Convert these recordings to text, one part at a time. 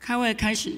开会开始。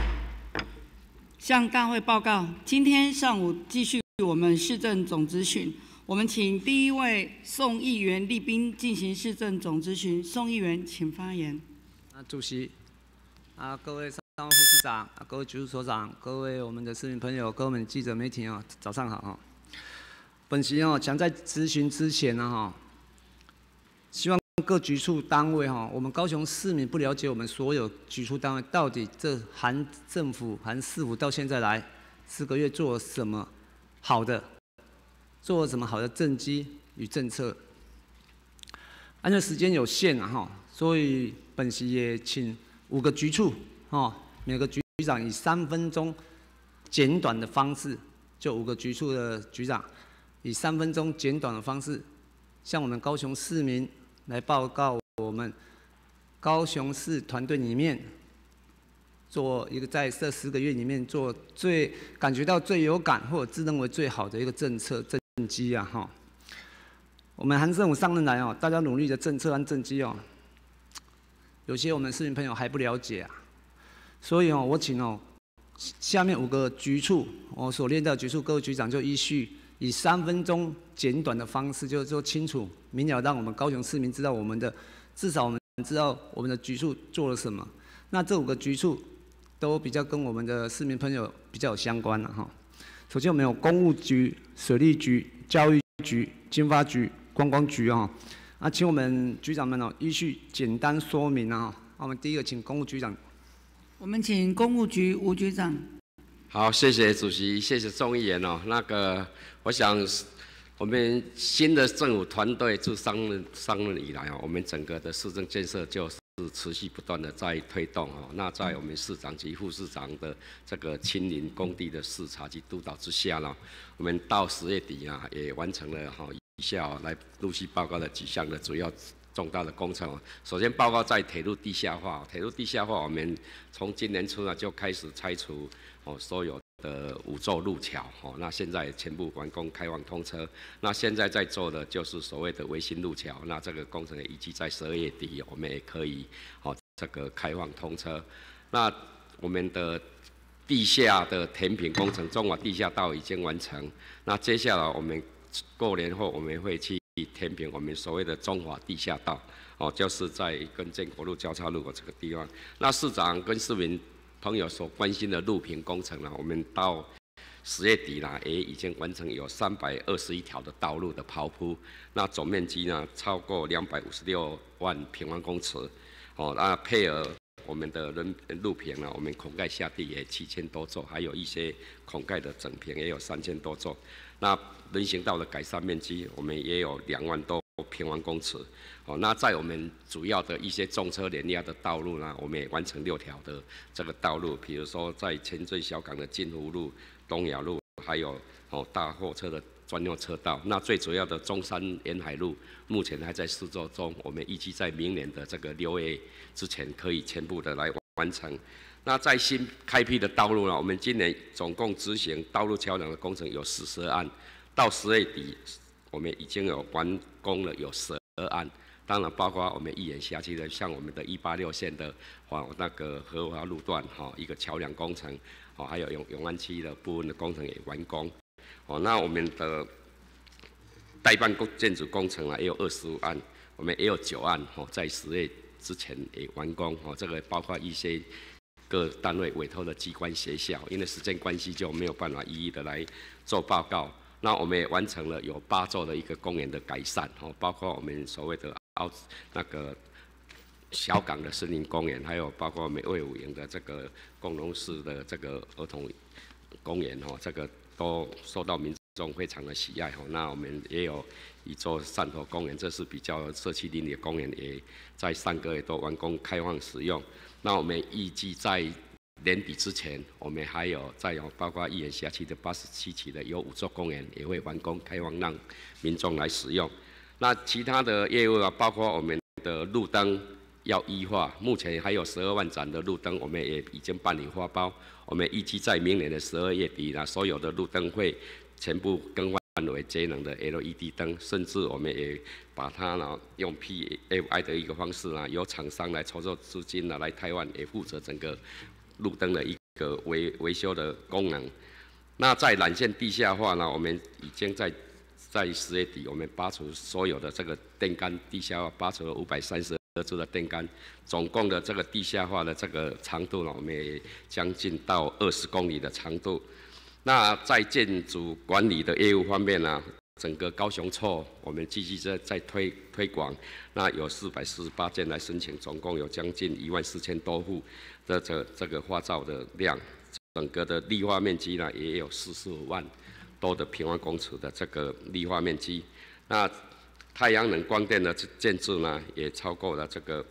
向大会报告，今天上午继续我们市政总咨询，我们请第一位宋议员立宾进行市政总咨询。宋议员，请发言。 主席，各位商务副市长，各位局处所长，各位我们的市民朋友，各位我们记者媒体早上好本席想在咨询之前希望各局处单位我们高雄市民不了解我们所有局处单位到底这含政府含市府到现在来4个月做了什么好的，做了什么好的政绩与政策。按照时间有限所以本席也请5个局处每个局长以3分钟简短的方式，就5个局处的局长以3分钟简短的方式，向我们高雄市民来报告我们高雄市团队里面做一个在这10个月里面做感觉到最有感或者自认为最好的一个政策政绩我们韩政府上任来大家努力的政策和政绩有些我们市民朋友还不了解所以我请下面5个局处我所列的局处各位局长就依序以3分钟简短的方式，就是说清楚明了，让我们高雄市民知道至少我们知道我们的局处做了什么。那这5个局处都比较跟我们的市民朋友比较有相关首先我们有公务局、水利局、教育局、经发局、观光局请我们局长们依序简单说明我们第一个请公务局长。 我们请公务局吴局长。 好，谢谢主席，谢谢众议员我想我们新的政府团队自上任以来我们整个的市政建设就是持续不断的在推动那在我们市长及副市长的这个亲临工地的视察及督导之下我们到10月底也完成了以下来陆续报告的几项的主要重大的工程首先报告在铁路地下化，我们从今年初就开始拆除所有的5座路桥那现在全部完工开放通车。那现在在做的就是所谓的维新路桥，那这个工程也预计在12月底我们也可以这个开放通车。那我们的地下的填平工程，中华地下道已经完成。那接下来我们过年后我们会去填平我们所谓的中华地下道就是在跟建国路交叉路这个地方。那市长跟市民朋友所关心的路平工程我们到10月底也已经完成有321条的道路的刨铺，那总面积超过256万平方公尺那配合我们的路平我们孔盖下地也7000多座，还有一些孔盖的整平也有3000多座。那人行道的改善面积我们也有2万多平方公尺那在我们主要的一些重车联压的道路我们也完成6条的这个道路，比如说在前镇小港的金湖路、东雅路，还有大货车的专用车道。那最主要的中山沿海路目前还在施作中，我们预计在明年的这个6月之前可以全部的来完成。那在新开辟的道路我们今年总共执行道路桥梁的工程有42案，到10月底我们已经有完工了有12案，当然包括我们义眼辖区的，像我们的186线的那个河华路段一个桥梁工程还有永安区的部分的工程也完工那我们的代办建筑工程也有25案，我们也有9案在10月之前也完工这个包括一些各单位委托的机关学校，因为时间关系就没有办法一一的来做报告。那我们也完成了有8座的一个公园的改善包括我们所谓的那个小港的森林公园，还有包括我们卫武营的这个共荣市的这个儿童公园这个都受到民众非常的喜爱那我们也有一座汕头公园，这是比较社区邻里的公园，也在3个月都完工开放使用。那我们预计在年底之前，我们还有包括义眼辖区的87期的有5座公园也会完工开放让民众来使用。那其他的业务包括我们的路灯要EV化，目前还有12万盏的路灯，我们也已经办理发包。我们预计在明年的12月底所有的路灯会全部更换围节能的 LED 灯，甚至我们也把它呢用 PFI 的一个方式呢，由厂商来筹措资金呢，来台湾也负责整个路灯的一个维修的功能。那在缆线地下化呢，我们已经在10月底，我们拔除所有的这个电杆地下化，拔除了532支的电杆，总共的这个地下化的这个长度呢，我们也将近到20公里的长度。那在建筑管理的业务方面呢，整个高雄处我们继续在推广，那有448件来申请，总共有将近14000多户的这个发照的量，整个的绿化面积呢也有45万多的平方公尺的这个绿化面积。那太阳能光电的建筑呢，也超过了这个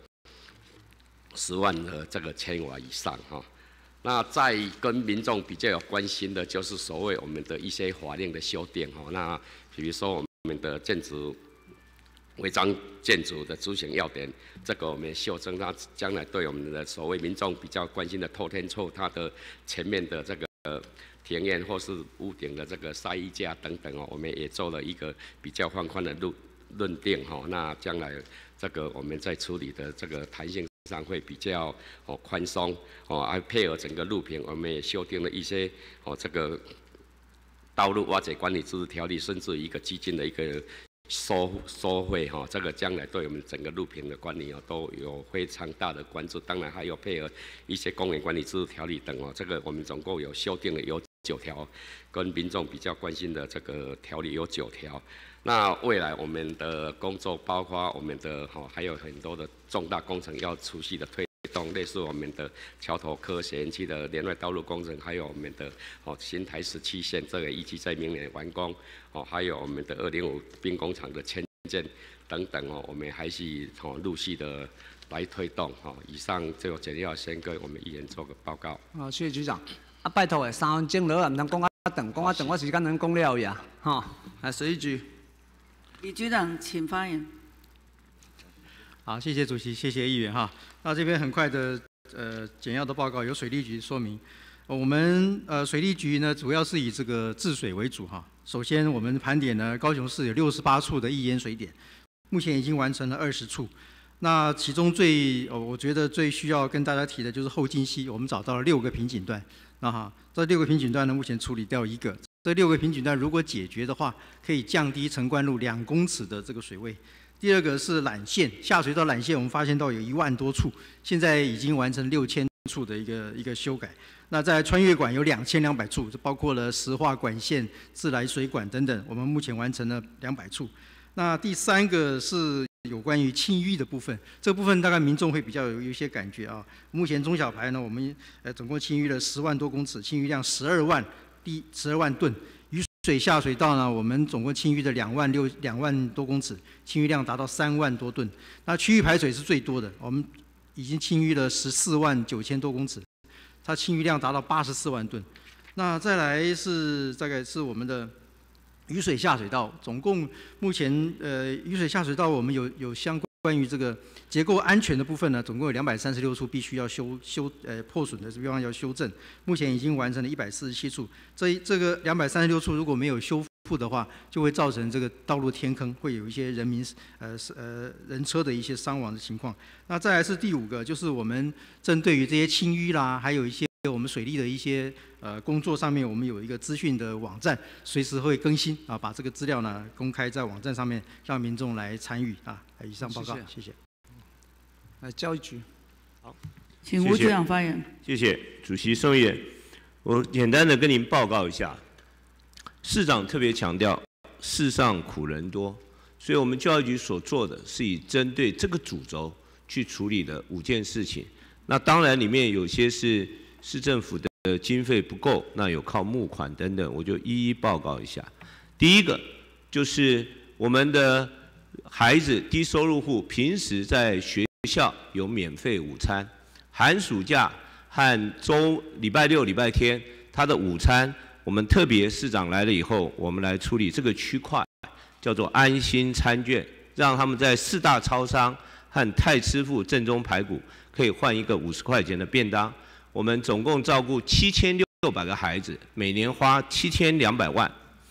10万的这个千瓦以上哈。那在跟民众比较有关心的，就是所谓我们的一些法令的修订哈。那比如说我们的建筑违章建筑的执行要点，这个我们修正，那将来对我们的所谓民众比较关心的透天厝，它的前面的这个庭院或是屋顶的这个晒衣架等等哦，我们也做了一个比较放宽的论定哈。那将来这个我们在处理的这个弹性上会比较宽松哦，还配合整个路平，我们也修订了一些这个道路挖掘管理自治条例，甚至一个基金的一个收费哈，这个将来对我们整个路平的管理都有非常大的关注。当然还有配合一些公园管理自治条例等哦，这个我们总共有修订了有9条，跟民众比较关心的这个条例有9条。那未来我们的工作包括我们的还有很多的重大工程要持续的推动，类似我们的桥头科学园区的连外道路工程，还有我们的新台17线，这个预计在明年完工还有我们的205兵工厂的迁建等等我们还是陆续的来推动以上就简要先跟我们议员做个报告。 好，谢谢局长。拜托3分钟了，唔通讲啊长，我时间能讲了呀，来水利局。 李局长，请发言。 好，谢谢主席，谢谢议员哈。那这边很快的简要的报告由水利局说明。我们水利局呢主要是以这个治水为主哈。首先我们盘点呢，高雄市有68处的易淹水点，目前已经完成了20处。那其中我觉得最需要跟大家提的就是后进溪，我们找到了6个瓶颈段。那这6个瓶颈段呢，目前处理掉1个。这6个瓶颈段如果解决的话，可以降低城关路2公尺的这个水位。第二个是缆线，下水道缆线我们发现到有1万多处，现在已经完成6000处的一个修改。那在穿越管有2200处，这包括了石化管线、自来水管等等，我们目前完成了200处。那第3个是有关于清淤的部分，这部分大概民众会比较有一些感觉啊。目前中小排呢，我们总共清淤了10万多公尺，清淤量12万吨。雨水下水道呢，我们总共清淤的2万多公尺，清淤量达到3万多吨。那区域排水是最多的，我们已经清淤了14万9千多公尺，它清淤量达到84万吨。那再来大概是我们的雨水下水道，总共目前雨水下水道我们有相关于这个结构安全的部分呢，总共有236处必须要破损的地方要修正，目前已经完成了147处。这个236处如果没有修复的话，就会造成这个道路天坑，会有一些人车的一些伤亡的情况。那再来是第5个，就是我们针对于这些清淤啦，还有一些我们水利的一些工作上面，我们有一个资讯的网站，随时会更新啊，把这个资料呢公开在网站上面，让民众来参与啊。以上报告，谢谢。 来教育局， 好， 请吴局长发言。 谢谢主席宋议员，我简单的跟您报告一下，市长特别强调世上苦人多，所以我们教育局所做的是以针对这个主轴去处理的5件事情。那当然里面有些是市政府的经费不够，那有靠募款等等，我就一一报告一下。第一个就是我们的孩子低收入户平时在学校有免费午餐，寒暑假和礼拜6、礼拜天，他的午餐我们特别市长来了以后，我们来处理这个区块，叫做安心餐券，让他们在4大超商和太师傅正宗排骨可以换一个50块钱的便当。我们总共照顾7600个孩子，每年花7200万。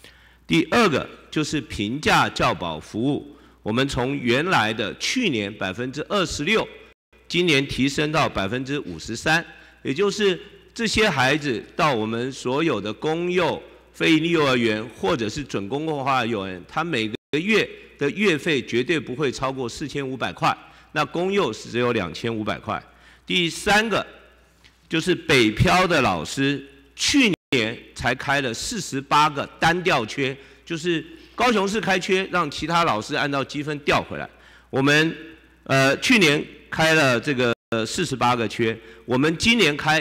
第二个就是平价教保服务，我们从原来的去年26%，今年提升到53%，也就是这些孩子到我们所有的公幼、非营利幼儿园或者是准公共化幼儿园，他每个月的月费绝对不会超过4500块，那公幼是只有2500块。第三个就是北漂的老师，去年才开了48个单调缺，就是高雄市开缺，让其他老师按照积分调回来。我们去年开了这个48个缺，我们今年开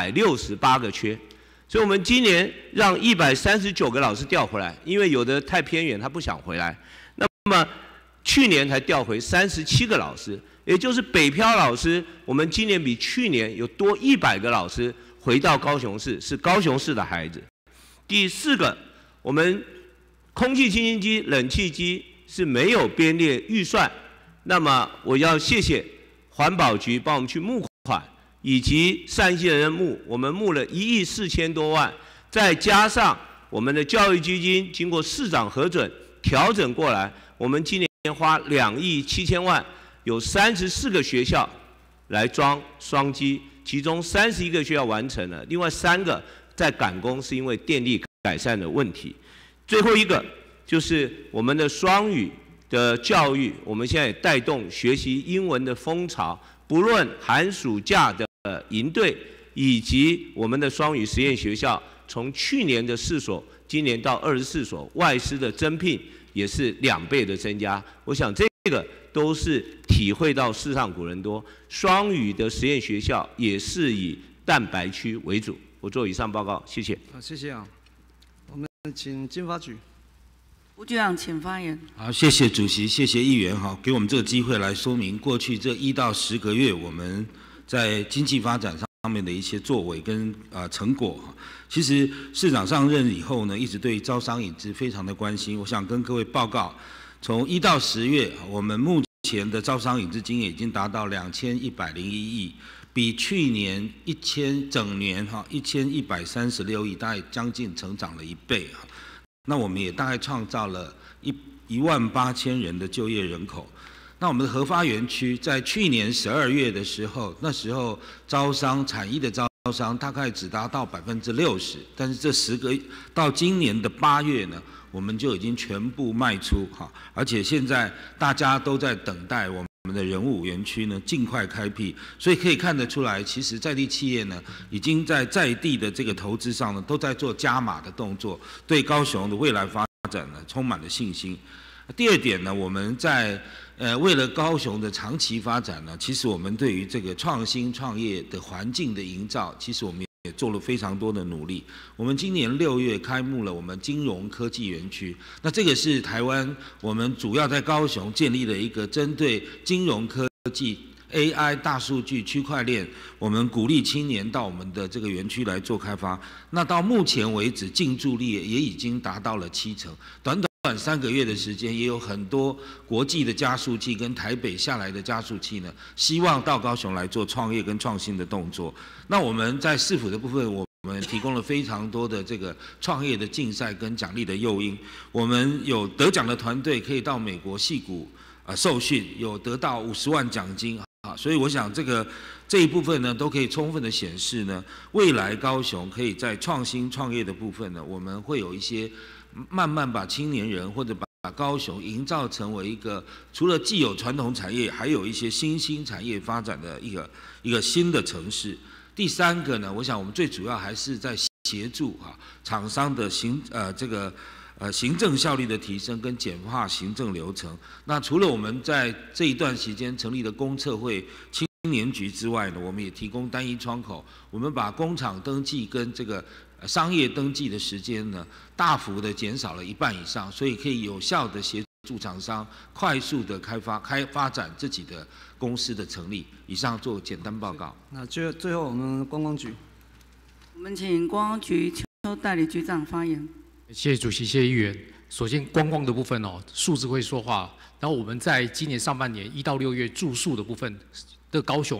168个缺，所以我们今年让139个老师调回来，因为有的太偏远，他不想回来。那么去年才调回37个老师，也就是北漂老师，我们今年比去年有多100个老师回到高雄市，是高雄市的孩子。第四个，我们空气清新机、冷气机是没有编列预算，那么我要谢谢环保局帮我们去募款，以及善心人募，我们募了1亿4千多万，再加上我们的教育基金经过市长核准调整过来，我们今年花2亿7千万，有34个学校来装双机，其中31个学校完成了，另外3个在赶工，是因为电力改善的问题。最后一个就是我们的双语的教育，我们现在也带动学习英文的风潮，不论寒暑假的营队，以及我们的双语实验学校，从去年的4所，今年到24所，外师的增聘也是2倍的增加。我想这个都是体会到世上古人多，双语的实验学校也是以蛋白区为主。我做以上报告，谢谢。 好，谢谢啊。我们请经发局。 吴局长，请发言。 好，谢谢主席，谢谢议员哈，给我们这个机会来说明过去这1到10个月我们在经济发展上面的一些作为跟成果哈。其实市长上任以后呢，一直对招商引资非常的关心。我想跟各位报告，从1到10月，我们目前的招商引资金额已经达到2101亿，比去年整年哈1136亿，大概将近成长了1倍哈。那我们也大概创造了18000人的就业人口。那我们的核发园区在去年12月的时候，那时候招商产业的招商大概只达到60%，但是这10个到今年的8月呢，我们就已经全部卖出哈，而且现在大家都在等待我们的仁武园区呢尽快开辟，所以可以看得出来，其实在地企业呢已经在地的这个投资上呢都在做加码的动作，对高雄的未来发展呢充满了信心。第二点呢，我们在为了高雄的长期发展呢，其实我们对于这个创新创业的环境的营造，其实我们也做了非常多的努力。我们今年6月开幕了我们金融科技园区，那这个是台湾我们主要在高雄建立了一个针对金融科技、AI、大数据、区块链，我们鼓励青年到我们的这个园区来做开发。那到目前为止，进驻率也已经达到了70%，短3个月的时间，也有很多国际的加速器跟台北下来的加速器呢，希望到高雄来做创业跟创新的动作。那我们在市府的部分，我们提供了非常多的这个创业的竞赛跟奖励的诱因。我们有得奖的团队可以到美国矽谷受训，有得到50万奖金啊。所以我想这一部分呢，都可以充分的显示呢，未来高雄可以在创新创业的部分呢，我们会有一些慢慢把青年人或者把高雄营造成为一个除了既有传统产业，还有一些新兴产业发展的一个新的城市。第三个呢，我想我们最主要还是在协助厂商的行政效率的提升跟简化行政流程。那除了我们在这一段期间成立的公测会青年局之外呢，我们也提供单一窗口，我们把工厂登记跟这个商业登记的时间呢，大幅的减少了1半以上，所以可以有效的协助厂商快速的发展自己的公司的成立。以上做简单报告。 那最后我们观光局， 我们请观光局邱代理局长发言。 谢谢主席，谢谢议员。首先，观光的部分数字会说话。然后我们在今年上半年1到6月住宿的部分的高雄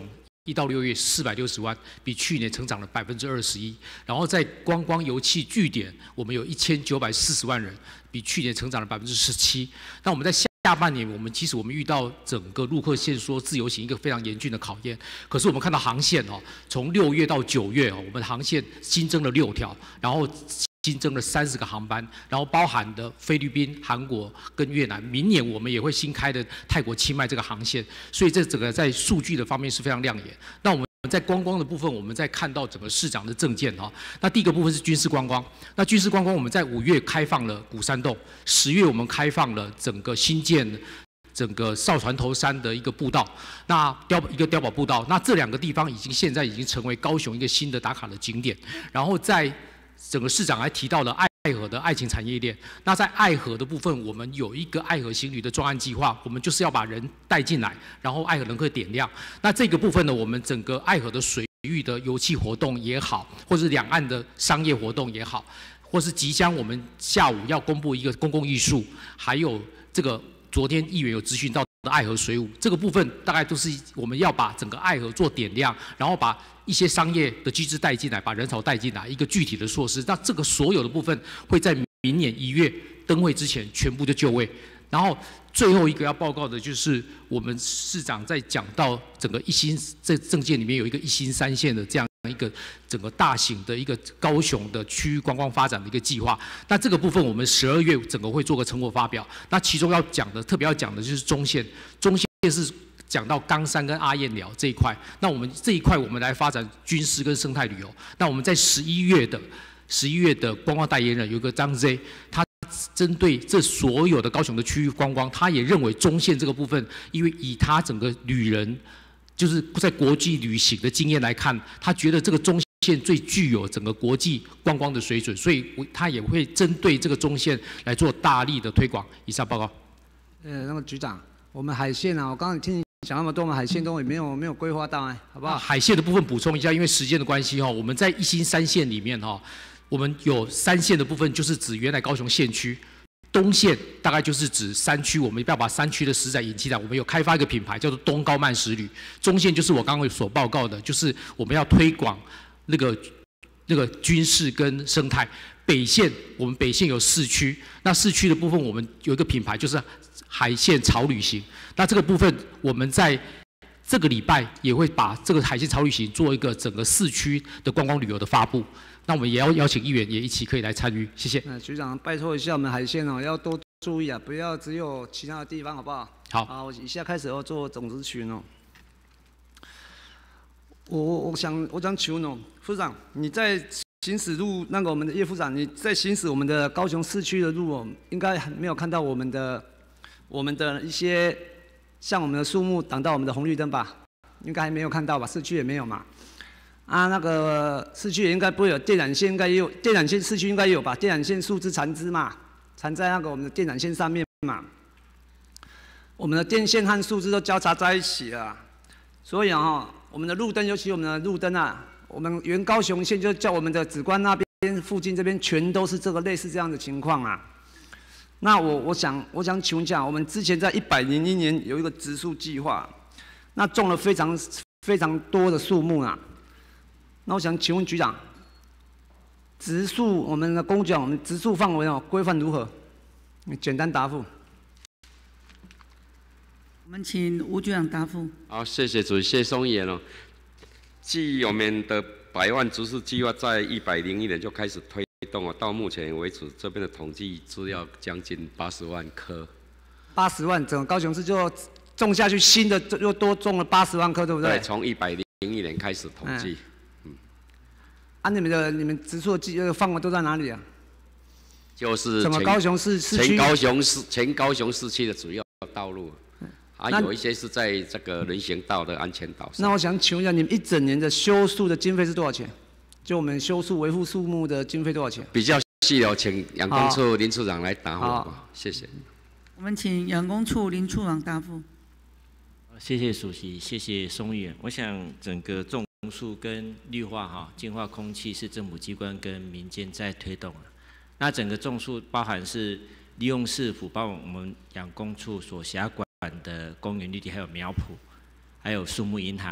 1到6月460万，比去年成长了21%。然后在观光油气据点，我们有1940万人，比去年成长了17%。那我们在下半年，其实我们遇到整个陆客限缩自由行一个非常严峻的考验。可是我们看到航线从6月到9月我们航线新增了6条，然后新增了30个航班，然后包含的菲律宾、韩国跟越南。明年我们也会新开的泰国清迈这个航线，所以这整个在数据的方面是非常亮眼。那我们在观光的部分，我们在看到整个市长的政见那第一个部分是军事观光。那军事观光我们在5月开放了鼓山洞，10月我们开放了整个新建整个哨船头山的一个步道，那一个碉堡步道。那这2个地方现在已经成为高雄一个新的打卡的景点。然后在整个市长还提到了爱河的爱情产业链。那在爱河的部分，我们有一个爱河行旅的专案计划，我们就是要把人带进来，然后爱河能够点亮。那这个部分呢，我们整个爱河的水域的油气活动也好，或是两岸的商业活动也好，或是即将我们下午要公布一个公共艺术，还有这个昨天议员有咨询到的爱河水舞，这个部分大概都是我们要把整个爱河做点亮，然后把一些商业的机制带进来，把人潮带进来，一个具体的措施。那这个所有的部分会在明年1月灯会之前全部就就位。然后最后一个要报告的就是我们市长在讲到整个这政见里面有一个1心3线的这样一个整个大型的一个高雄的区域观光发展的一个计划。那这个部分我们12月整个会做个成果发表。那其中特别要讲的就是中线是讲到冈山跟阿燕寮这一块。那我们这一块我们来发展军事跟生态旅游。那我们在11月的观光代言人有一个张 Z， 他针对这所有的高雄的区域观光，他也认为中线这个部分，因为以他整个旅人就是在国际旅行的经验来看，他觉得这个中线最具有整个国际观光的水准，所以他也会针对这个中线来做大力的推广。以上报告。 那个局长，我们海线我刚刚听你讲那么多，我们海线都也没有规划到好不好？ 海线的部分补充一下，因为时间的关系我们在1心3线里面我们有3线的部分，就是指原来高雄县区。东线大概就是指山区，我们要把山区的食材引进来，我们有开发一个品牌叫做东高慢食旅。中线就是我刚刚所报告的，就是我们要推广那个军事跟生态。北线我们北线有市区，那市区的部分我们有一个品牌就是海线潮旅行。那这个部分我们在这个礼拜也会把这个海线潮旅行做一个整个市区的观光旅游的发布。那我们也要邀请议员也一起可以来参与，谢谢。 局长，拜托一下我们海线要多注意不要只有其他的地方，好不好？ 好。 我以下开始要做种子群我想请问副长，你在行驶路我们的叶副长，你在行驶我们的高雄市区的路应该没有看到我们的一些像我们的树木挡到我们的红绿灯吧？应该还没有看到吧？市区也没有嘛。那个市区也应该不会有，电缆线应该也有，电缆线市区应该也有吧？电缆线树枝残枝嘛，缠在我们的电缆线上面嘛。我们的电线和树枝都交叉在一起了，所以我们的路灯，尤其我们的路灯我们原高雄县就叫我们的梓官那边附近这边全都是类似这样的情况那我想请问一下，我们之前在101年有一个植树计划，那种了非常多的树木那我想请问局长，植树我们的公讲，我们植树范围规范如何？你简单答复。 我们请吴局长答复。 好，谢谢主席，谢谢宋议员继我们的100万植树计划在101年就开始推动到目前为止，这边的统计资料将近80万棵。 80万，整个高雄市就种下去，新的又多种了80万棵，对不对？ 对，从101年开始统计。 你们植树的范围都在哪里就是整个高雄市市区， 全高雄市区的主要道路，有一些是在这个人行道的安全岛上。 那我想请问一下，你们一整年的修树的经费是多少钱？就我们修树维护树木的经费多少钱？ 比较细请养工处林处长来答复。谢谢。 我们请养工处林处长答复。 谢谢主席，谢谢宋议员。我想整个种树跟绿化净化空气是政府机关跟民间在推动那整个种树包含是利用市府帮我们养工处所辖管的公园绿地，还有苗圃，还有树木银行，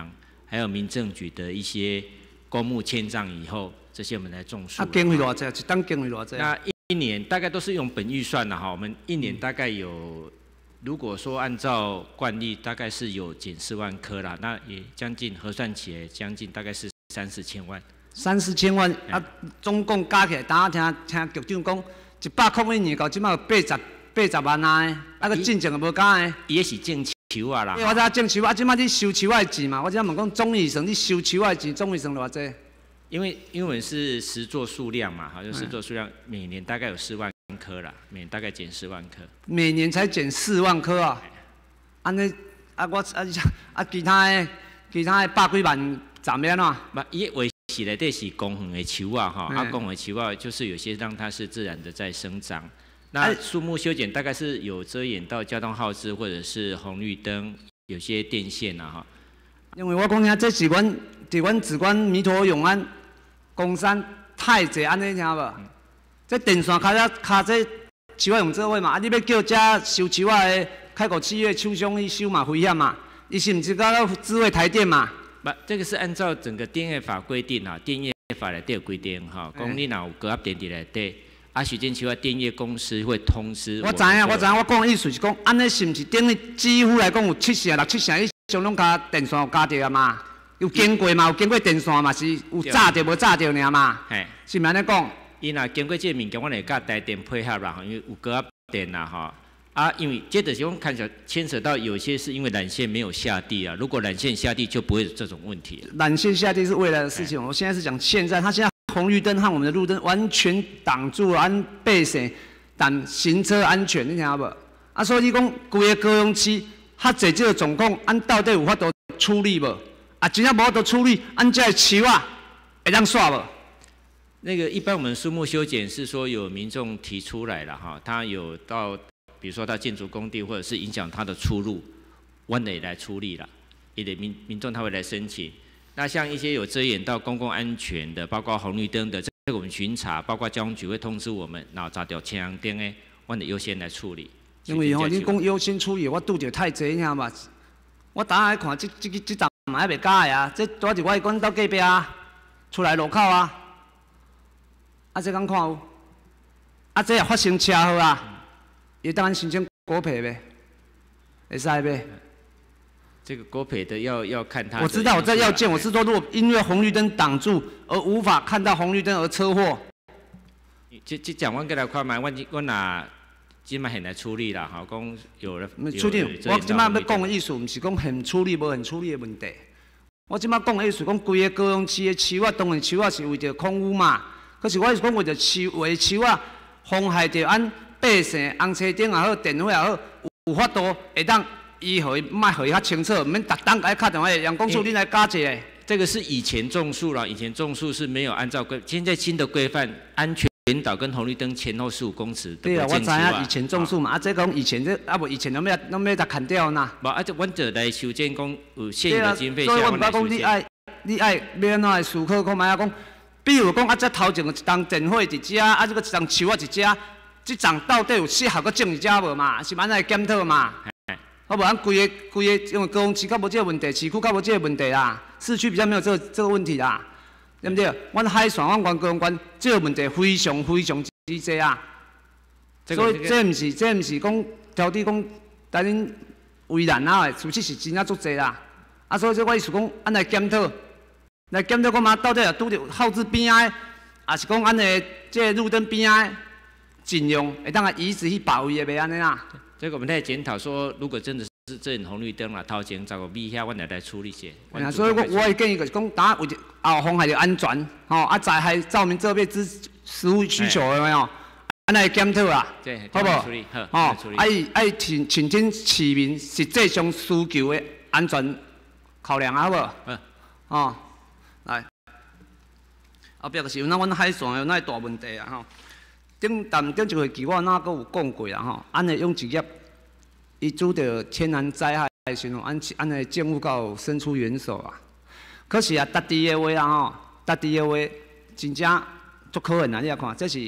还有民政局的一些公墓迁葬以后，这些我们来种树。 经费多少？一档经费多少？ 那一年大概都是用本预算的哈，我们一年大概有，如果说按照惯例，大概是有减4万棵啦，那也将近核算起来，将近大概是30-40千万。 30千万啊，总共加起来，当下听局长讲，100块一年到即马有80万啊，啊个进程就无加诶。 伊也是种树啊啦。 我知种树啊，即马你收树仔的钱嘛，我即问讲总预算，你收树仔的钱总预算偌济？ 因为我们是实作数量嘛，好像实作数量每年大概有4万棵啦，每年大概减4万棵。 每年才减4万棵啊！安尼其他的100几万怎么样啊？ 不，伊维系内底是公园的树啊，哈，公园的树啊，就是有些让它是自然的在生长。那树木修剪大概是有遮掩到交通号志或者是红绿灯，有些电线啊，哈。 因为我讲遐，这是伫紫关弥陀永安公山太济安尼听无？这电线卡这树仔用做伙嘛，啊你要叫遮收树仔的开国企业厂商去收嘛危险嘛？伊是毋是到智慧台电嘛？ 不，这个是按照整个电业法规定哈，电业法内底有规定哈，讲你若有高压电伫内底，啊时间像电业公司会通知。 我知影，我讲的意思是讲，安尼是毋是等于几乎来讲有7成、6、7成以上拢加电线有加着啊嘛？有经过嘛？有经过电线嘛？是有炸着无炸着尔嘛？是毋是安尼讲？ 伊若经过这个物件，我来甲台电配合啦，因为有高压电啦哈。啊，因为这就是讲牵扯到有些是因为缆线没有下地啊，如果缆线下地就不会有这种问题。 缆线下地是未来的事情，我现在是讲现在，它现在红绿灯和我们的路灯完全挡住了，安备线，但行车安全，你听无？啊，所以你讲规个高雄市较侪这个状况，安到底有法度处理无？啊，真正无法度处理，安这树啊会当煞无？ 那个一般我们树木修剪是说有民众提出来了哈，他有到。比如说到建筑工地，或者是影响它的出入，我们也来处理了。也得民众他会来申请。那像一些有遮掩到公共安全的，包括红绿灯的，这个我们巡查，包括交通局会通知我们，然后查到青红灯的，我们优先来处理。 因为吼，你讲优先处理，我拄着太济尔嘛。我当下看这站嘛还袂假的啊，这拄是我管到隔壁啊，出来路口啊，啊这敢看有？啊这也发生车祸啊。也当然申请国赔呗，会使呗。 这个国赔的要看它。 我知道我在要件，我是说，如果因为红绿灯挡住而无法看到红绿灯而车祸， 这讲我过来看嘛，我拿今麦很来处理啦，哈，讲有了。 处理，我今麦要讲的意思，唔是讲很处理无很处理的问题。我今麦讲的意思，讲规个高雄市的树啊，当然树啊是为着空污嘛，可是我是讲为着树啊，妨害着安。百姓红车顶也好，电话也好，有法度会当伊互伊，莫互伊较清楚，毋免逐当甲伊敲电话，杨公署你来加一个。 这个是以前种树了，以前种树是没有按照现在新的规范，安全导跟红绿灯前后15公尺的。 对啊，我知影以前种树嘛，啊，这讲以前这啊无以前拢要甲砍掉呐。 无啊，这阮就来修建讲有现有的经费所以我毋捌讲你爱要安怎来思考看卖讲，比如讲啊，这头前有一丛电火伫遮，啊，这个一丛树啊伫遮。这丛到底有适合个种一只无嘛？是安尼检讨嘛？好无咱规个，因为高雄市较无这个问题，市区较无这个问题啦，市区比较没有这个问题啦，对不对？阮海线、阮高雄县这个问题非常之多啊。所以这毋是讲挑剔讲，但恁为难啊，事实是真正足济啦。啊，所以我意思讲，咱来检讨讲嘛，到底也拄着号志边仔，还是讲咱的这路灯边仔？尽量会当移植去保卫的，袂安尼啦。 这个我们在检讨说，如果真的是这红绿灯啦，头前15米遐，我来处理些。 所以我的建议就是讲，当为后妨害着安全，吼啊灾害照明这边之实务需求有没有？安尼检讨啦，好不好？哦，爱倾听市民实际上需求的安全考量好不好？哦，来，后壁就是有咱海线有那大问题啊吼。顶一个期我哪阁有讲过啦吼，咱的养殖业，伊拄着天然灾害的时候，咱的政府够伸出援手啊。可是啊，搭地的话啊吼，搭地的话真正足可恨啊！你来看，这是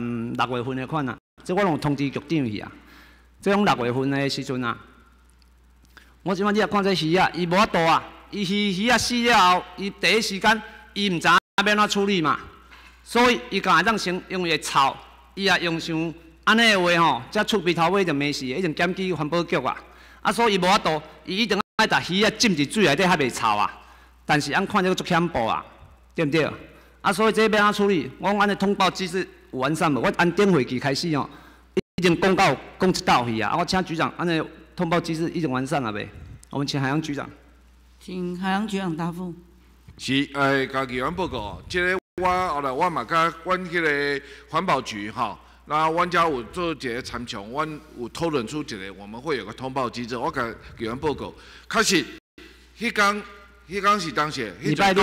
6月份的款啊，这我拢通知局长去啊。这种6月份的时阵啊，我即摆你来看这鱼啊，伊无法度啊， 伊鱼啊死了后，伊第一时间伊唔知影要怎处理嘛，所以伊敢当先用伊的草，伊也用像安尼的话吼，才出鼻头尾就没事，一定检举环保局啊。啊，所以伊无法度，伊一定爱把鱼啊浸伫水内底还袂臭啊。但是按看这个足欠步啊，对不对？啊，所以这要安怎处理？我按的通报机制有完善无？我按顶会期开始哦，已经讲一道去啊。啊，我请局长按的通报机制已经完善了未？我们请海洋局长。 请海洋局长答复。 是，甲议员报告，这个我后来我嘛甲阮迄个环保局吼，那阮家有做一个参详，阮有讨论出一个我们会有个通报机制，我甲议员报告，确实，迄天是当时， 礼拜六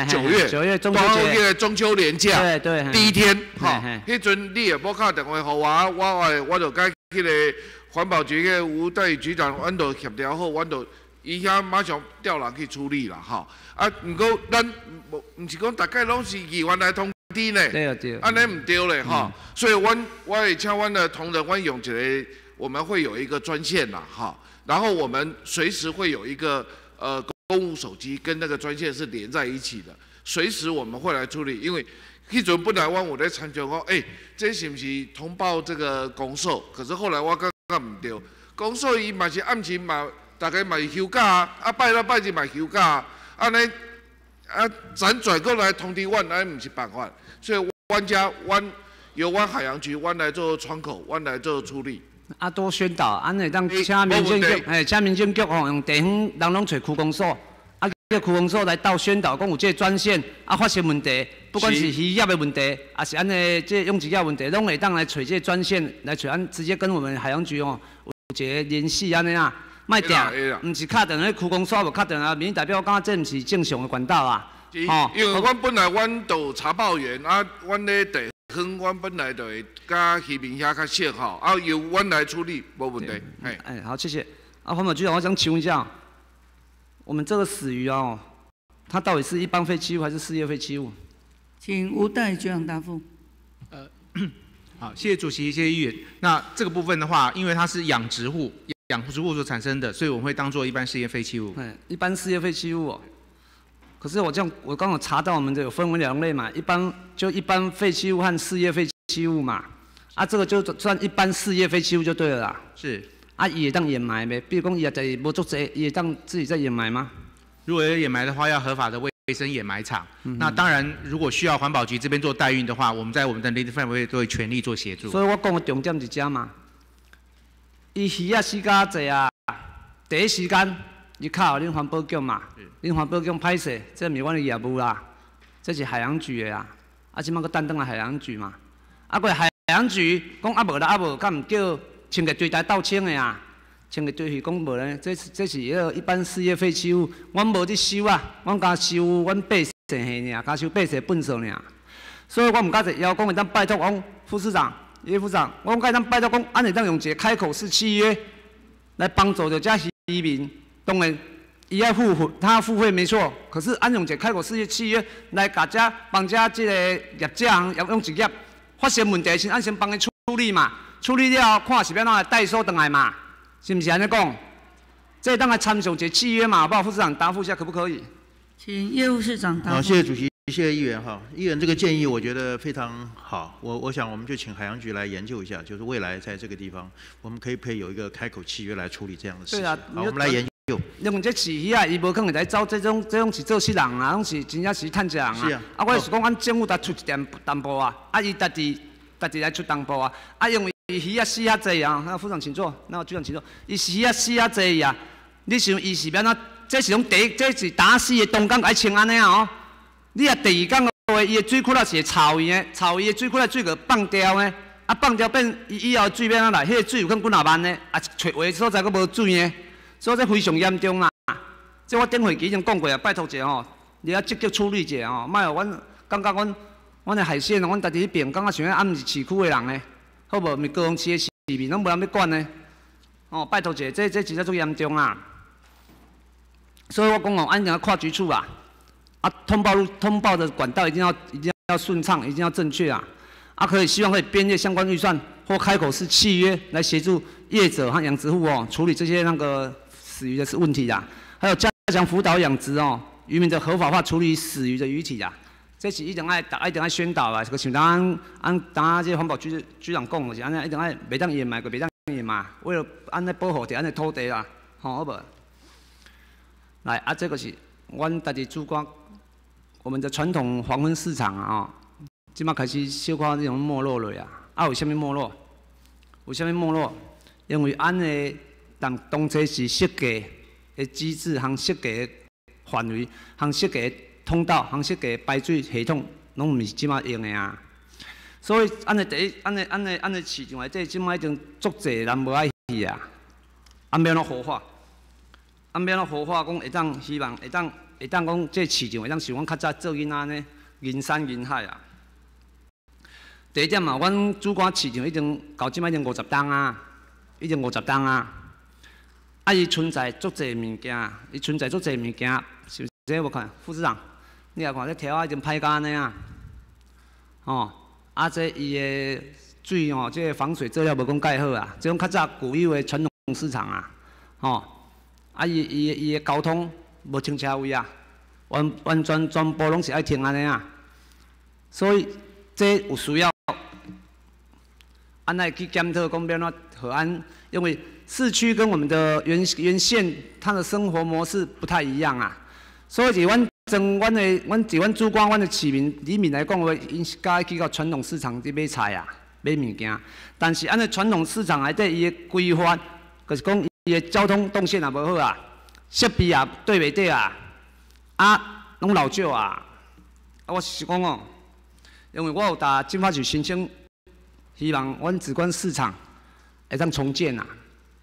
，9月中秋节， 那个中秋连假， 对， 第一天，吼，迄阵你也无敲电话给我就甲迄个环保局个吴代局长，阮就协调好，阮就伊遐马上调人去处理啦，吼。啊，毋过咱毋是讲大概拢是议员来通知呢， 对， 安尼毋对咧，吼。所以我会请阮的同仁，阮用一个，我们会有一个专线啦，哈。然后我们随时会有一个公务手机跟那个专线是连在一起的，随时我们会来处理。因为迄阵本来我在参详讲，这是不是通报这个公所？可是后来我感觉唔对，公所伊嘛是暗时嘛，大家嘛是休假啊，拜六拜日嘛休假，安尼辗转过来通知阮，安尼唔是办法。所以由阮海洋局，阮来做窗口，阮来做处理。 啊，多宣导，安尼当请民政局，请民政局吼，用地方人拢找区公所，啊，叫区公所来到宣导，讲有这专线，啊发生问题，不管是渔业的问题，还是安尼这用水业问题，拢会当来找这专线来找，直接跟我们海洋局哦有一个联系安尼啊，卖定，唔是敲电话区公所，无敲电话，民意代表我感觉这唔是正常的管道啊， 吼。因为阮本来阮都查报员啊，阮咧地。阮本来就会甲渔民遐较熟吼，啊由阮来处理，无问题。 好，谢谢。啊，环保局长，我想请问一下，我们这个死鱼哦，它到底是一般废弃物还是事业废弃物？ 请吴代局长答复。 好，谢谢主席，谢谢议员。那这个部分的话，因为它是养殖户所产生的，所以我们会当做一般事业废弃物。 一般事业废弃物哦。可是我刚好查到我们这有分为两类嘛，一般废弃物和事业废弃物嘛，啊这个就算一般事业废弃物就对了啦。 是。 啊，伊会当掩埋呗，比如讲伊也在无做这，伊会当自己在掩埋吗？ 如果要掩埋的话，要合法的卫生掩埋场。那当然，如果需要环保局这边做代运的话，我们在我们的领土范围都会全力做协助。 所以我讲的重点是这嘛，伊鱼啊死甲济啊，第一时间伊靠恁环保局嘛。恁环保局歹势，这毋是阮的业务啦，这是海洋局的啦。啊，即摆搁等来海洋局嘛。啊，过海洋局讲啊无啦，啊无，敢毋叫清洁队来倒清的啊？清洁队是讲无咧，这是迄个一般事业废弃物，阮无伫收啊，阮甲收阮百姓的尔，甲收百姓粪扫尔。所以我毋敢直邀讲会当拜托讲副市长、叶副长，我讲会当拜托讲，安会当用一个开口式契约来帮助着这渔民，当然。伊要他付费没错，可是按用一个开口式契约来帮这个业者行用一业发生问题，先先帮伊处理嘛，处理了看是要哪来代收回来嘛，是不是安尼讲？这当来参详一个契约嘛，好不好？副市长答复一下可不可以？ 请业务市长答复。 好，谢谢主席，谢谢议员哈。议员这个建议我觉得非常好，我想我们就请海洋局来研究一下，就是未来在这个地方我们可以有一个开口契约来处理这样的事情。对啊，好，我们来研究。 用这饲鱼啊，伊无可能来走这种是做死人啊，拢是真正是趁食人啊。是啊。啊，我是讲，咱政府得出一点淡薄啊，啊，伊家己来出淡薄啊，啊，因为伊鱼啊死啊济啊，那副长请坐，那局长请坐。伊鱼啊死啊济啊，你想伊是要哪？这是这是打死的东港爱清安尼啊哦。你啊第二天的话，伊的水窟仔是会臭伊的，臭伊的水窟仔水个放掉呢，啊放掉变以后水变哪来？迄个水有可能几若万呢，啊找位所在佫无水呢。所以这非常严重啦！这我顶会期已经讲过啊，拜托者吼，你要积极处理者吼，莫互阮感觉阮的海鲜，阮家己迄边感觉像俺毋是市区的人呢，好无？毋是高雄市的市民，拢无人要管呢。哦，拜托者，这真正足严重啦！所以我讲哦，按定要跨局处啊，啊通报的管道一定要顺畅，一定要正确啊！啊，希望可以编列相关预算或开口式契约来协助业者和养殖户哦处理这些那个死鱼的问题啦。还有加强辅导养殖哦，渔民的合法化处理死鱼的渔体啊，这是一定爱宣导啊。这个像当这环保局长讲的是安尼，一定爱袂当掩埋，袂当掩埋，为了安尼保护着安尼土地啦，吼好无？来啊，这个是阮家己主管，我们的传统黄昏市场啊，即马开始小可那种没落了呀。啊，为什么没落？为什么没落？因为安的当初是设计的机制，和设计的范围，和设计的通道，和设计的排水系统，拢毋是即马用的啊。所以安尼市场内底，即马已经足侪人无爱去啊。安要怎活化？安要怎活化？讲会当希望会当讲这市场会当像阮较早做囡仔呢，人山人海啊。第一点嘛，阮主管市场已经到即摆已经50档啊，已经50档啊。啊，伊存在足侪物件，伊存在足侪物件，是不是？这我看副市长，你来看这条啊已经歹到安尼啊，哦，啊这伊的水哦，这防水做了无讲介好啊，这种较早固有的传统市场啊，哦，啊伊的交通无停车位啊，完全全部拢是爱停安尼啊，所以这有需要。安来去检讨讲变怎和安，因为市区跟我们的原县它的生活模式不太一样啊，所以阮主管、阮的市民、里民来讲话，应该去到传统市场去买菜啊、买物件。但是安尼传统市场内底伊的规划，就是讲伊的交通动线也无好啊，设备也对袂得啊，拢老旧啊。我是讲哦，因为我有打金发局申请。希望阮直管市场会当重建啊，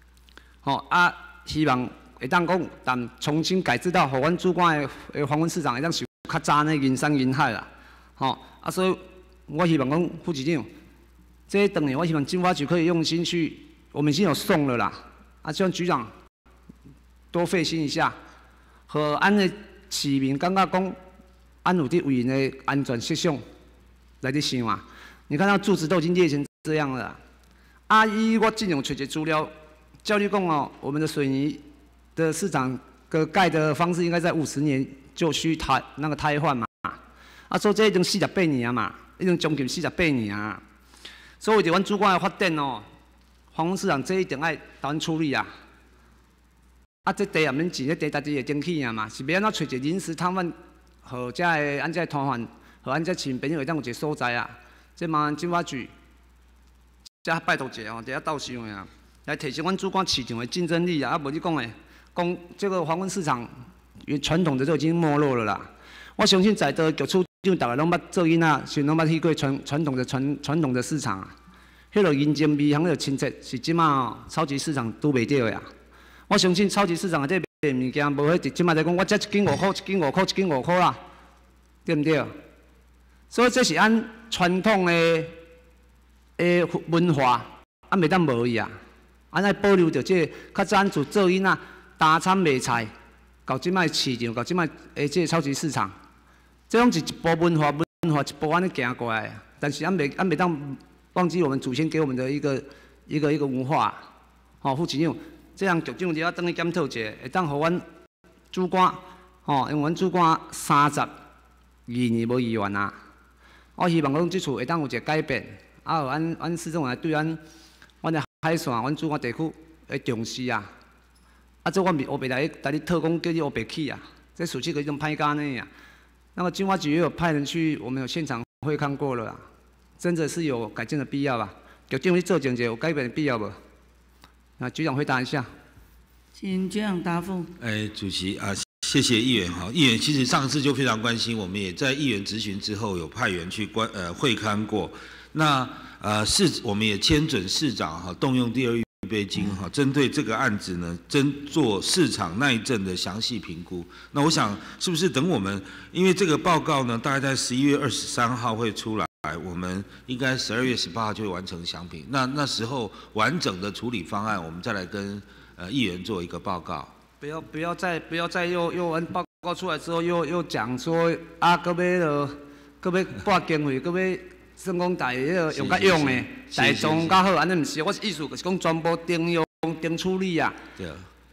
希望会当讲，但重新改制到，互阮主管的黄昏市场会当像较早呢人山人海啦，所以我希望讲副局长，这等于我希望金发局可以用心去，我们已经有送了啦，希望局长多费心一下，和安的市民感觉讲，安有伫为因的安全设想来伫想啊。你看到柱子都已经裂成这样了，我尽量找些资料，教你讲哦，我们的水泥的市场的盖的方式应该在50年就需汰换嘛，所以这已经48年嘛，已经将近48年啊，所以为着阮主管的发展哦，黄昏市场这一定爱台湾处理啊，这地也免钱，这地大家会争气啊嘛，是要安怎找一个临时摊贩，和这个安这摊贩，和安这市民朋友会当有一个所在啊。这麻烦金发局，再拜托一下哦，底下斗想的啊，来提升阮主管市场的竞争力啊！无你讲的，讲这个黄昏市场，传统的都已经没落了啦。我相信在的局处长大家拢捌做囡仔，是拢捌去过传统的市场啊。迄落人情味，迄落亲切，是即马超级市场拄袂到的啊。我相信超级市场内底卖物件，无迄即马在讲，我这1斤5块，1斤5块，1斤5块啦，对不对？所以这是按传统的文化，袂当无伊啊，来保留着这较早咱做囡仔打餐卖菜，到即摆市场，到即摆这超级市场，这种是一部文化一步安尼行过来，但是袂当忘记我们祖先给我们的一个文化，副局长，这样局长就要等去检讨一下，会当互阮主管，因为阮主管32年无议员啊。我希望讲即次会当有一个改变，互阮市政府对阮的海线、阮主管地区的重视啊。这我后边来你特工叫你后边去啊，这暑期可以种歹干呢啊。那么金发局也有派人去，我们有现场会看过了啦，真的是有改进的必要吧？局长去做政策有改变的必要无？局长回答一下。 请局长答复。 主席啊。谢谢议员哈，议员其实上次就非常关心，我们也在议员质询之后有派员去会勘过。那我们也签准市长哈动用第2预备金哈，针对这个案子呢，做市场耐震的详细评估。那我想是不是等我们，因为这个报告呢，大概在11月23号会出来，我们应该12月18号就会完成详评。那时候完整的处理方案，我们再来跟议员做一个报告。 不要再又按报告出来之后又讲说搁要拨经费，搁要算讲大用较用的，大众较好，安尼毋是，我意思就是讲全部定处理啊。 对。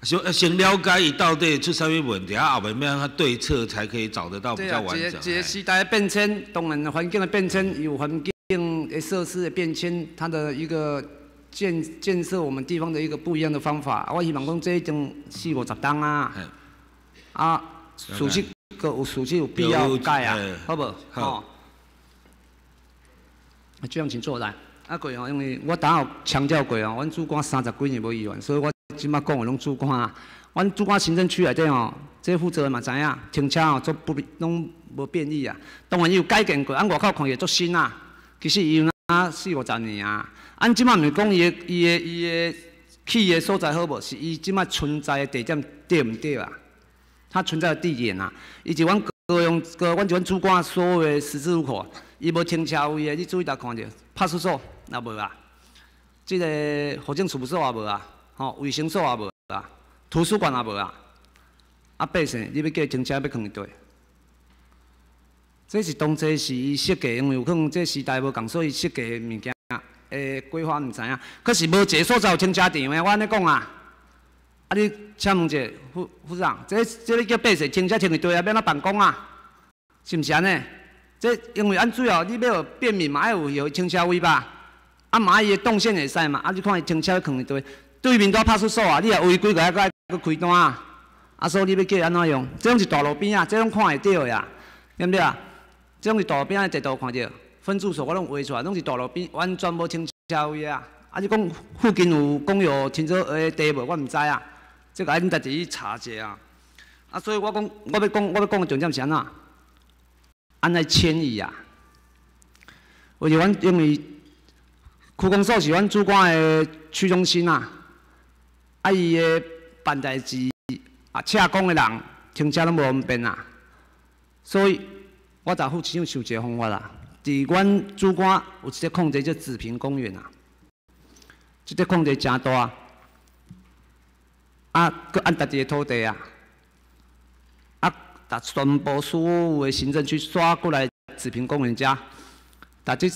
先了解伊到底出啥物问题，后面要他对策才可以找得到比较完整。 一个时代的变迁，当然环境的变迁，有环境的设施的变迁，它的一个建设我们地方的一个不一样的方法。我希望讲这一种40-50档啊，事实有必要改啊，好不？好。这样请坐来。过吼，因为我当有强调过哦，阮主管30几年无议员，所以我即马讲的拢主管啊。阮主管行政区内底吼，这负责人嘛知影，停车吼拢无变异啊。当然伊有改建过，外口看起足新啊。其实伊有40-50年啊。即马毋是讲伊的起的所在好无，是伊即马存在的地点对毋对啊？它存在的地点啊，伊是阮主管所有的十字路口，伊无停车位的，你注意来看着，派出所。也无啊，这个户政事务所也无啊，卫生所也无啊，图书馆也无啊，百姓你要叫停车要囥伫佗？这是当初是伊设计，因为有可能这时代无共，所以设计的物件规划毋知影，可是无一个所在有停车场的，我安尼讲啊。你请问者副长，这叫百姓停车停伫佗啊，要哪办公啊？是毋是安尼？这因为最后你要便民嘛，要有停车位吧？嘛伊的动线会使嘛？你看伊停车囥伫对面都派出所啊！你若违规个还佫开单啊！所以你要叫伊安怎用？这种是道路边啊，这种看会到呀，对不对啊？这种是道路边的地图看到，分住所我拢画出来，拢是道路边完全无停车位啊！你讲附近有公有停车地无？我毋知啊，这个爱恁家己去查者啊！所以我要讲的重点是安怎？安尼迁移啊！因为区公所是阮主管的区中心啊，伊的办代志车工的人停车拢无方便啊，所以我在府市长想一个方法啦，伫阮主管有一个空地叫子平公园啊，这个空地真大，佮按家己的土地啊，把全部所有的行政区刷过来子平公园遮，这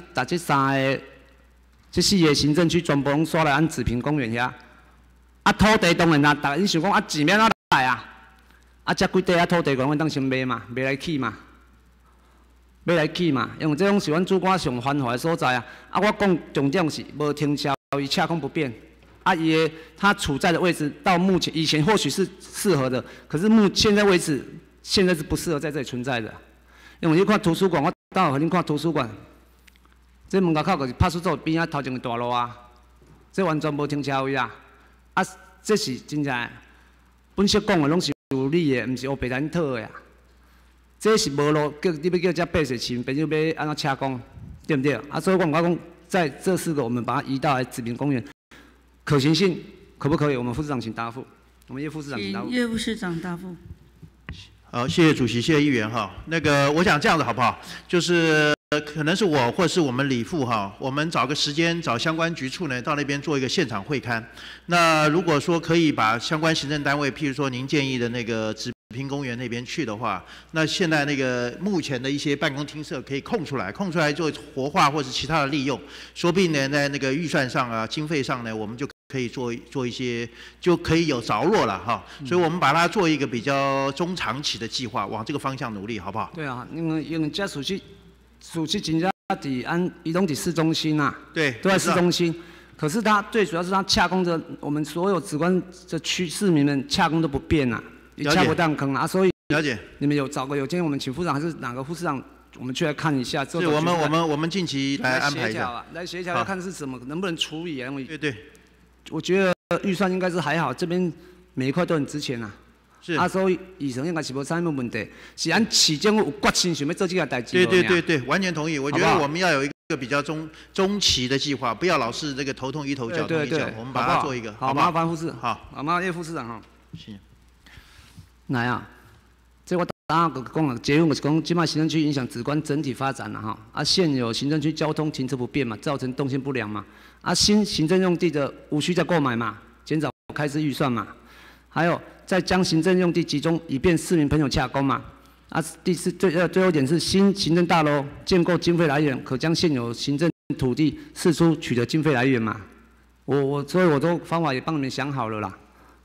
4个行政区全部拢刷来按子平公园遐。土地当然啦，你想讲钱要哪来啊？这几块土地，阮当先卖嘛，卖来起嘛，因为这种是阮主管上繁华的所在啊。我讲重点是无停车位，车况不变。它处在的位置到目前，以前或许是适合的，可是现在为止，现在是不适合在这里存在的。因为你看图书馆，我到互恁看图书馆。这门口就是派出所边仔头前的大路啊，这完全无停车位啊！这是真正本色讲的拢是有理的，毋是黑白咱讨的啊。这是无路，你要叫这百姓市民朋友要安怎车工，对不对？所以我讲，在这4个我们把它移到来子平公园，可行性可不可以？我们副市长请答复。我们叶副市长请答复。 叶副市长答复。 好，谢谢主席，谢谢议员哈。我想这样子好不好？就是可能是我或是我们李副哈，我们找个时间找相关局处呢到那边做一个现场会勘。那如果说可以把相关行政单位，譬如说您建议的那个子平公园那边去的话，那现在目前的一些办公厅舍可以空出来做活化或是其他的利用，说不定呢在那个预算上啊、经费上呢，我们就可以做一些，就可以有着落了哈。所以我们把它做一个比较中长期的计划，往这个方向努力，好不好？ 对啊，因为这属实真正伊拢伫市中心啊， 对， 都在市中心。可是它最主要是它洽公的，我们所有直观的市民们洽公都不便啊，也洽不当坑啊，所以了解。 你们有找个有建议，我们请副市长还是哪个副市长，我们去来看一下。 是我们近期来安排一下， 来协调看是怎么能不能处理啊？ 对。 我觉得预算应该是还好，这边每一块都很值钱啊。 是。 所以议程应该是无啥物问题，是咱市政府有决心想要做这个代志。 对，完全同意。我觉得我们要有一个比较中期的计划，不要老是这个头痛医头脚痛医脚，我们把它做一个。 好，麻烦副市。 好， 麻烦叶副市长哈。 是。 来啊，这我刚刚讲了，结论就是讲，即卖行政区影响直观整体发展了哈。现有行政区交通停车不便嘛，造成动线不良嘛。新行政用地的无需再购买嘛，减少开支预算嘛。还有再将行政用地集中，以便市民朋友洽公嘛。最后一点是新行政大楼建构经费来源，可将现有行政土地释出取得经费来源嘛。所以我都方法也帮你们想好了啦。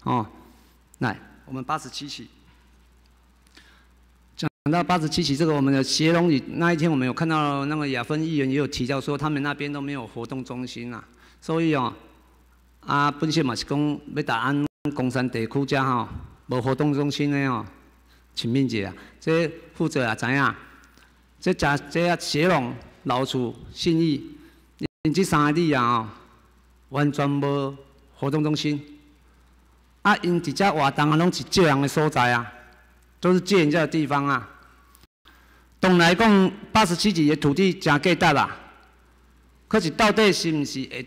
哦，来，我们87期。讲到87期这个，我们的协隆里那一天，我们有看到那个亚芬议员也有提到说，他们那边都没有活动中心啊，所以哦，本身嘛是讲要大安公山地区遮吼，无活动中心的哦，清明节啊，这负责也知影，这协隆、老厝、信义，因这三个里啊哦，完全无活动中心，因伫遮活动啊，拢是借人的所在啊，都是借人家的地方啊。当来讲，87期的土地真价值啊，可是到底是毋是会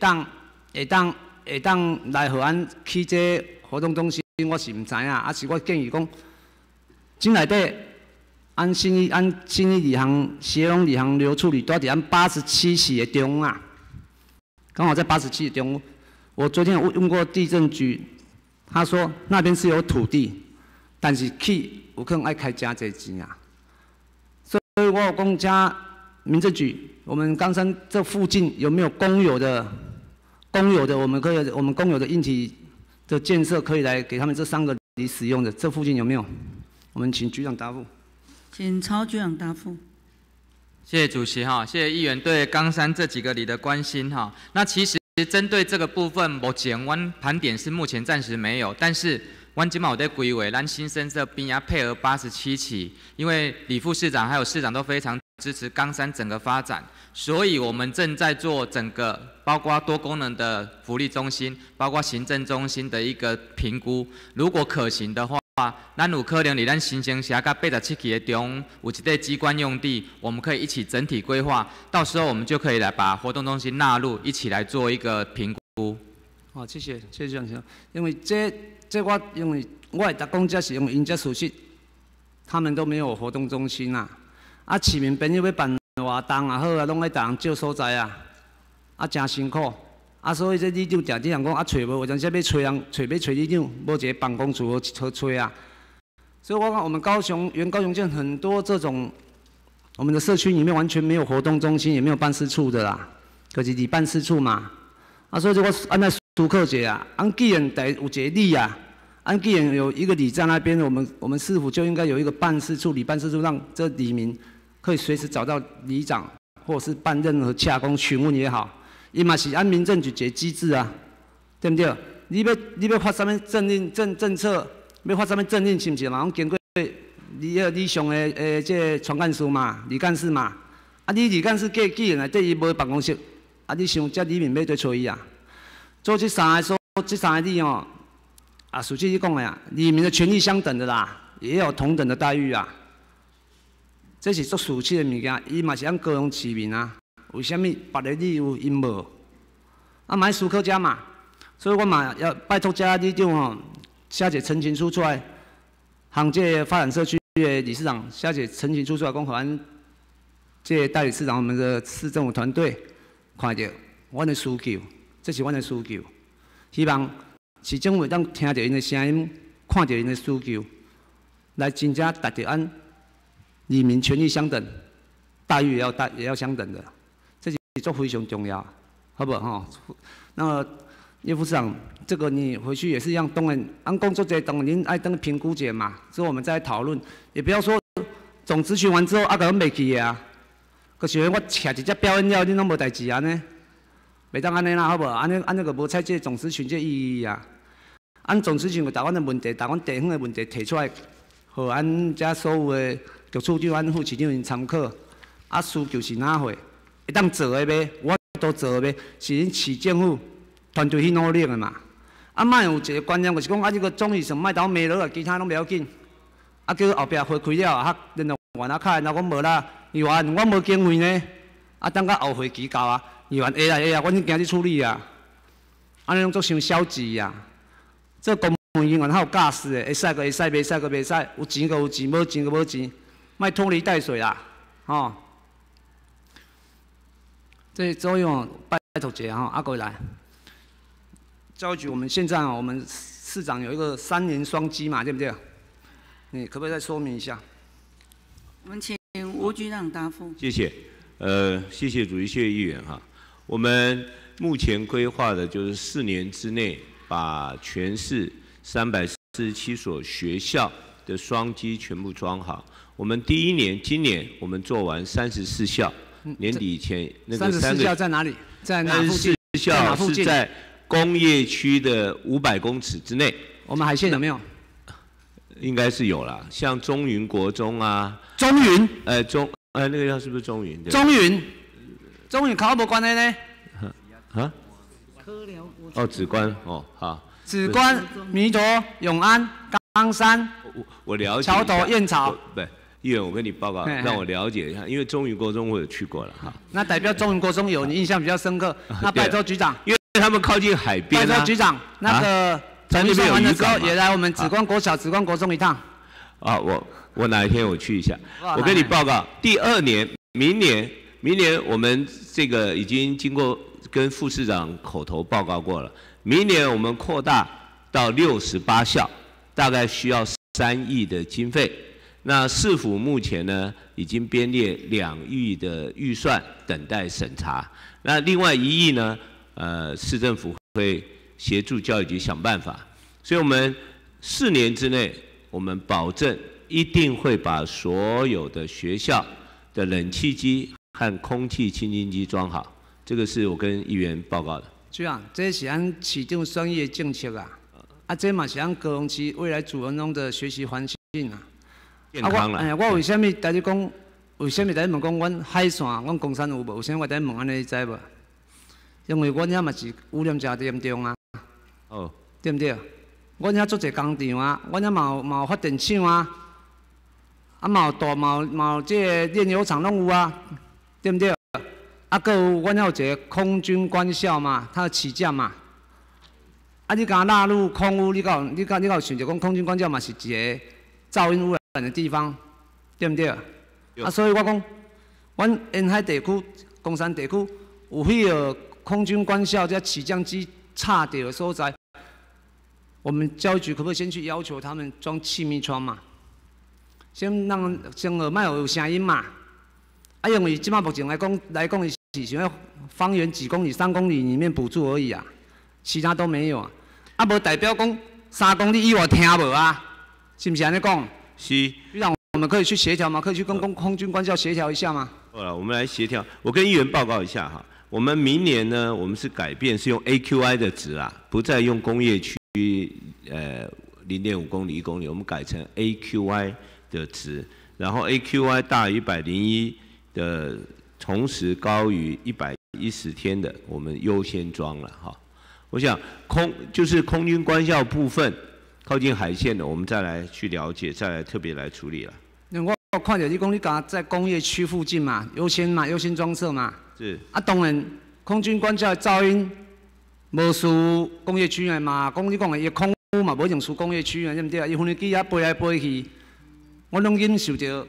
当来互咱起这活动中心，我是毋知影。是我建议讲，这内底按新义里行协隆里行流处理，住伫咱87期的中啊，刚好在87期的中。我昨天有问过地震局，他说那边是有土地，但是起有可能爱开真侪钱啊。所以我有讲加民政局，我们冈山这附近有没有公有的，我们公有的硬体的建设可以来给他们这3个里使用的？这附近有没有？我们请局长答复。 请曹局长答复。 谢谢主席哈，谢谢议员对冈山这几个里的关心哈。那其实针对这个部分，目前我盘点是目前暂时没有，但是我今嘛有在规划，咱新生这边要配合87期，因为李副市长还有市长都非常支持冈山整个发展，所以我们正在做整个包括多功能的福利中心，包括行政中心的一个评估，如果可行的话，咱有可能伫咱新生峡甲87期的中有一块机关用地，我们可以一起整体规划，到时候我们就可以来把活动中心纳入，一起来做一个评估。 好，谢谢局长，因为因为我会答讲，这是因为因这熟悉，他们都没有活动中心啊。市民朋友要办活动也好啊，拢爱逐人借所在啊，真辛苦。所以这里长常人讲找无，有阵时要找人，找里长，无一个办公处好找啊。所以我讲我们原高雄县很多这种，我们的社区里面完全没有活动中心，也没有办事处的啦，可是里办事处嘛。所以我按照苏克姐啊，既然有一个里啊，既然有一个里在那边，我们市府就应该有一个办事处，里办事处，让这里民可以随时找到里长，或者是办任何洽公询问也好。伊嘛是按民政局一个机制啊，对不对？你要发什么政策，要发什么政令，是不是嘛？拢经过你上的这传干事嘛，里干事嘛。你里干事既然内底伊无办公室，你想这里面要对找伊啊？做这三个里哦，属实你讲的啊，里面的权利相等的啦，也有同等的待遇啊。这是做属实的物件，伊嘛是按高雄市民啊。为什么别个里有因无？买苏克家嘛，所以我嘛要拜托家里长哦，写一个陈情书出来，向这发展社区的理事长写一个陈情书出来，讲互咱这代理市长我们的市政府团队看到阮的需求，这是阮的需求，希望市政府当听到因的声音，看到因的需求，来真正达到按里民权利相等，待遇也要相等的。这非常重要，好不好？那么叶副市长，这个你回去也是一样，当然按工作者当然您爱等评估者嘛，之后我们再讨论，也不要说总咨询完之后啊，个袂去啊，可是我徛一只表演了，你拢无代志安尼，袂当安尼啦，好不好？安尼个无采这总咨询这意义啊，按总咨询就把阮的问题，把阮地方的问题提出来，互咱遮所有的局处长、阮副市长因参考，需求是哪货？会当做的呗，我都做的呗，是恁市政府团队去努力的嘛。莫有一个观念，就是讲这个总预算莫当骂落啊，其他拢袂要紧。叫后壁会开了，联络员卡，然后讲无啦，议员我无经费呢，等到后会期到啊，议员会啊，阮今日处理啊。安尼拢做伤消极啊。这公务人员较有架势的，会使个会使，袂使个袂使，有钱个有钱，无钱个无钱，莫拖泥带水啦，吼。这作用拜托一下哈，过来。教育局我们现在我们市长有一个3年双击嘛，对不对？你可不可以再说明一下？ 我们请吴局长答复。 谢谢，谢谢主席，谢谢议员哈。我们目前规划的就是4年之内把全市 347所学校的双机全部装好。我们第一年，今年我们做完34校，年底以前那个 34校在哪里？在哪附近 ？34校是在工业区的500公尺之内。 我们海线有没有？ 应该是有啦，像中云国中啊。 中云？ 那个叫是不是中云？ 中云考无关的呢？ 啊？哦，梓官哦，好。 梓官、弥陀、永安、冈山。 我了解。 桥头、燕巢。 不，议员，我跟你报告，让我了解一下，因为中云国中我有去过了哈。 那代表中云国中有你印象比较深刻。那拜托局长， 因为他们靠近海边啊。 拜托局长，那个在那边有渔港也来我们梓官国小、梓官国中一趟。 啊，我哪一天我去一下？我跟你报告，第2年，明年我们这个已经经过跟副市长口头报告过了，明年我们扩大到68校，大概需要3亿的经费。那市府目前呢，已经编列2亿的预算等待审查。那另外1亿呢，市政府会协助教育局想办法。所以我们4年之内，我们保证一定会把所有的学校的冷气机和空气清净机装好。这个是我跟议员报告的。 局长，这是咱市长选议的政策啊，这嘛是咱高雄市未来主人翁的学习环境啊。 健康啦。 我为什么在你讲？为什么在问讲阮海线、阮公山有无？为什么我在问安尼，你知无？因为阮遐嘛是污染真严重啊。 哦。 对不对？阮遐做者工厂啊，阮遐嘛有发电厂啊，嘛有这个炼油厂拢有啊，对不对？搁有阮遐有一个空军官校嘛，它的起降嘛。你甲纳入空污，你有想着讲空军官校嘛是一个噪音污染的地方，对不对？所以我讲，阮沿海地区、公山地区有迄个空军官校这起降机差掉的所在，我们教育局可不可以先去要求他们装气密窗嘛？先耳麦有声音嘛？因为即马目前来讲，是想要方圆几公里、3公里里面补助而已啊，其他都没有啊。无代表讲3公里以外听无啊，是不是安尼讲？ 是。 局长，我们可以去协调吗？可以去跟空军官校协调一下吗？ 好了，我们来协调。我跟议员报告一下哈，我们明年呢，我们是改变是用 AQI 的值啊，不再用工业区0.5公里、1公里，我们改成 AQI 的值，然后 AQI 大于101的，同时高于110天的，我们优先装了哈。我想就是空军官校部分靠近海线的，我们再来去了解，再来特别来处理了。 我看到你讲你讲在工业区附近嘛，优先装设嘛。 是。 当然，空军官校的噪音无输工业区的嘛，讲你讲的伊空污嘛，无用输工业区的，对不对？伊飞机啊飞来飞去，我拢忍受着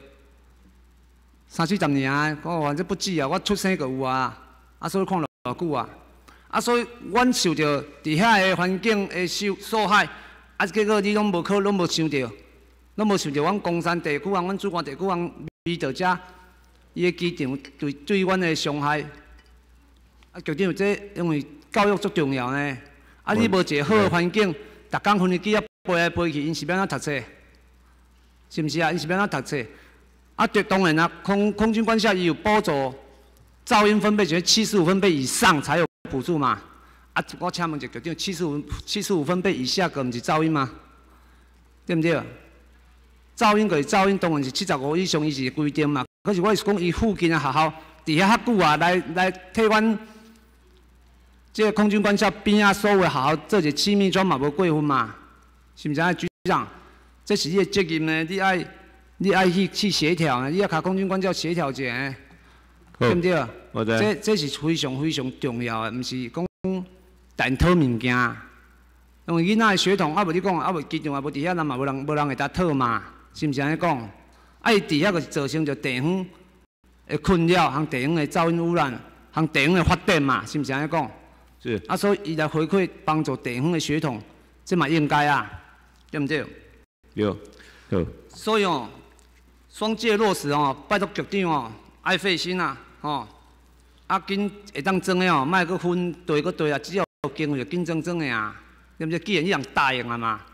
30-40年啊，我反正不止啊，我出生就有啊，所以看偌久啊。所以阮受着伫遐的环境的受害，结果你拢无想到，阮公山地区啊，阮主管地区啊，味道遮，伊的机场对阮的伤害，局长这因为教育足重要呢，你无一个好的环境，逐工飞机啊飞来飞去，因是要安怎读册？是毋是啊？因是要安怎读册？当然啊，空军官校伊有补助，噪音分贝就是75分贝以上才有补助嘛。我请问一下局长，75分贝以下个毋是噪音吗？对不对？噪音就是噪音，当然是75以上，伊是规定嘛。可是我是讲，伊附近的学校伫遐较久啊，来替阮这个空军官校边啊所有的学校做一个气密窗嘛，无过分嘛，是毋是啊？局长，这是你的责任呢，你爱去协调呢，你要甲空军官校协调一下，对不对？这是非常非常重要的，毋是讲单讨物件。因为囡仔的血统，无你讲，无机场也无伫遐，咱嘛无人会当讨嘛，是毋是安尼讲？伊伫遐个造成着地方的困扰，和地方的噪音污染，和地方的发展嘛，是毋是安尼讲？ 是。 所以伊来回馈帮助地方的血统，这嘛应该啊，对不对？ 有。 所以双戒落实拜托局长爱费心啊，紧会当装的莫搁分堆搁堆啊，只要有经费就紧装的啊，对不对？既然你人答应了嘛，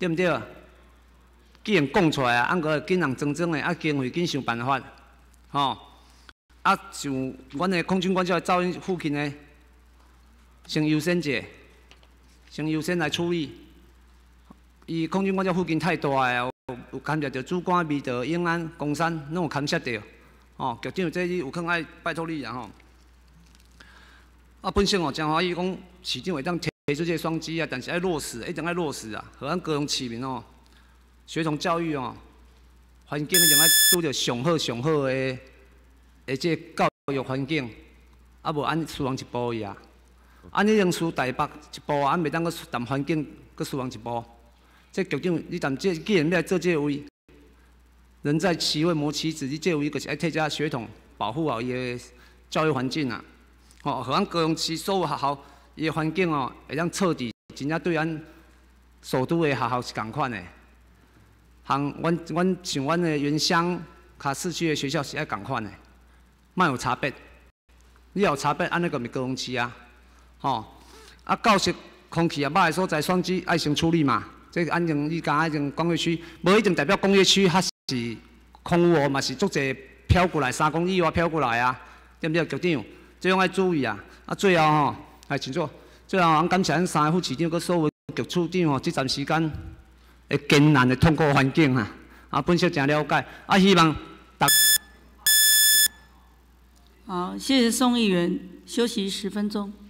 对不对？既然讲出来啊，个紧人争争的，啊经费紧想办法，吼。啊，像阮的空军官校照应附近的，先优先者，先优先来处理。伊空军官校附近太大个，有牵涉到主管、美德、永安、公山，拢有牵涉到。哦，局长，这有可能爱拜托你啊吼。啊，本身哦，真欢喜讲市长会当提出这双击啊，但是爱落实，一定爱落实啊，互咱高雄市民哦。学童教育哦，环境一定爱拄着上好的这教育环境，啊无按输人一步去啊，按你用输台北一步啊，按袂当搁谈环境搁输人一步。这局长，你但这既然要来做这位，人在其位谋其职，你这位就是爱替遮学童保护好伊的教育环境啊。吼，互咱高雄市所有学校伊的环境哦，会当彻底真正对咱首都的学校是共款的。像阮的原乡、卡市区的学校是爱共款的，莫有差别。你有差别，安尼个咪高雄市啊，吼。啊，教室空气啊歹的所在，双击爱先处理嘛。这按照你讲，按照工业区，无一定代表工业区还是空污哦，嘛是足侪飘过来，3公里外飘过来啊，对不对，局长？这样爱注意啊。啊，最后吼，哎，请坐。最后，俺感谢咱3个副市长，佮所有局处长吼，这段时间。艰难的通过环境啊，啊，本身真了解，啊，希望大。 好，谢谢宋议员，休息10分钟。